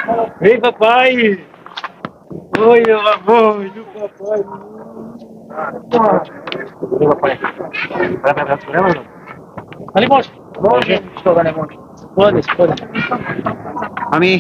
Vem, papai! Oi, meu amor, do papai! Vem, papai! Vai, vai, vai. Ali може. Може. Що да не може? Споди. Ами,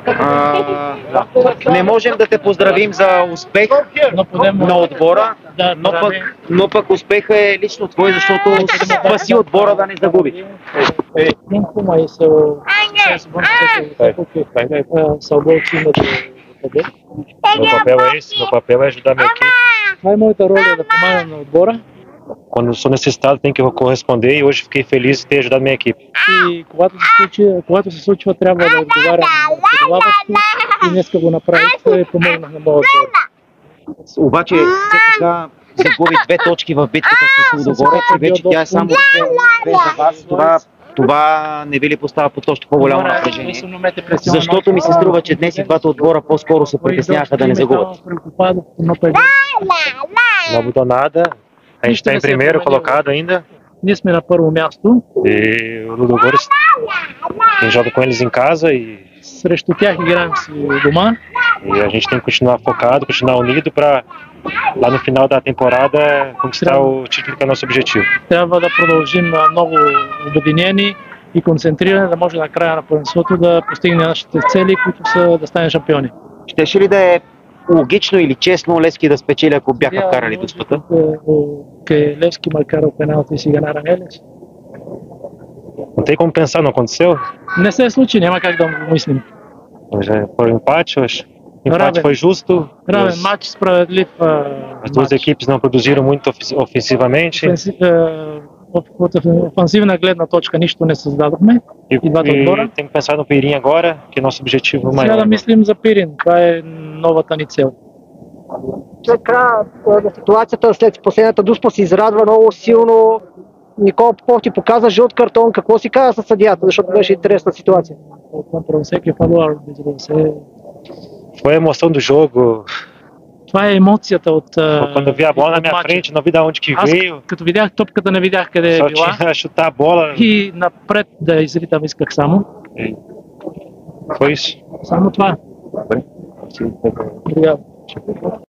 не можем да те поздравим за успех на отбора, но пък успеха е лично твой, защото спаси отбора да не загуби. Tiempo mai să bun sau bom time de Meu papel é esse, meu papel é ajudar minha equipe. Mai multă role de pomagă na odbora Quando sou necessitado, tenho que corresponder e hoje fiquei feliz de ter ajudado minha equipe. и когато се случва трябва да отговарям на предаването и днеска го направих и помогнах на моя отбор. Обаче все така загуби 2 точки в битката с Лудогорец и вече тя е само 2 за вас. Това не ви ли поставя под още по-голямо напрежение? Защото ми се струва, че днес и двата отбора по-скоро се притесняваха да не загубят. Não mudou nada. A gente está em primeiro colocado ainda. Ние сме на първо място. E o Ludogorets tem jogo com eles em casa e Срещу тях играем си дома. E a gente tem que continuar focado, continuar unido para lá no final da temporada conquistar o título que é nosso objetivo. Трябва да продължим много обединени и концентрирани, да може на края на първенството да постигне нашите цели, които са да станем шампиони. Щеше ли да е логично или честно Левски да спечели, ако бяха вкарали дуспата? Que Levski marcaram o penalti e se ganaram eles. Não tem como pensar, não aconteceu? Не се случи, няма как да го мислим. Já foi um empate hoje. O empate Равен. foi justo. Равен матч, справедлив As duas equipes não produziram muito ofensivamente. От офансивна гледна точка нищо не създадохме. E, И двата отбора. tem que pensar no Pirim agora, que é nosso objetivo Сега да maior. мислим за Пирин. Това е новата ни цел. След края на ситуацията, след последната дуспа се израдва много силно. Никола Попов ти показа жълт картон. Какво си каза със съдията, защото беше интересна ситуация? Contra o Seque falou árbitro. Foi a emoção do jogo. Това е емоцията от Quando eu vi a bola na minha frente, não vi de onde que Аз veio. като видях топката, не видях къде е Só била. tinha chutar a bola. И напред да изритам исках само. Foi isso. Само това. Obrigado.